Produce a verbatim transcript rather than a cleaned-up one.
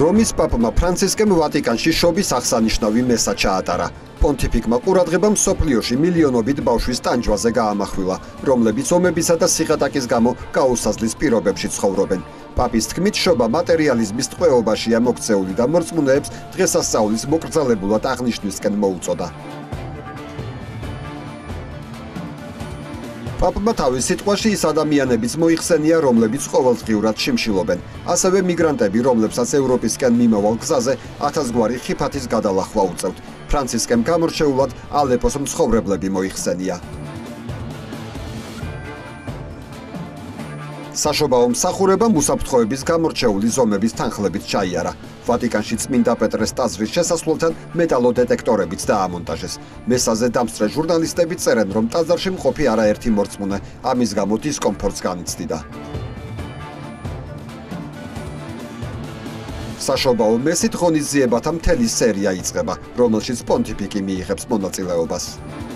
რომის პაპმა ფრანცისკემ ვატიკანში შობის აღსანიშნავი მესა ჩაატარა. პონტიფიკმა ყურადღება მსოფლიოში მილიონობით ბავშვის ტანჯვაზე გაამახვილა, რომლებიც ომებისა და სიღატაკის გამო გაუსაზლის პირობებში ცხოვრობენ. პაპის თქმით, შობა მატერიალიზმის ტყვეობაშია მოქცეული და მორწმუნეებს დღესასწაულის მოკრძალებულად აღნიშვნისკენ მოუწოდა. პაპმა თავის სიტყვაში ის ადამიანებიც მოიხსენია, რომლებიც ყოველდღიურად შიმშილობენ, ასევე მიგრანტები, რომლებსაც ევროპისკენ მიმავალ გზაზე ათასგვარი ხიფათის გადალახვა უწევთ. ფრანცისკემ გამორჩეულად ალეპოს მცხოვრებლები მოიხსენია. საშობაო მსახურებამ უსაფრთხოების გამორჩეული ზომების თანხლებით ჩაიარა. ვატიკანში წმინდა პეტრეს ტაძრის შესასვლელთან მეტალოდეტექტორებიც დაამონტაჟეს. მესაზე დამსწრე ჟურნალისტები წერენ, რომ ტაძარში მყოფი არაერთი მორწმუნე ამის გამო დისკომფორტს განიცდიდა. საშობაო მესით ღონისძიებათა მთელი სერია იწყება, რომელშიც პონტიფიკი მიიღებს მონაწილეობას.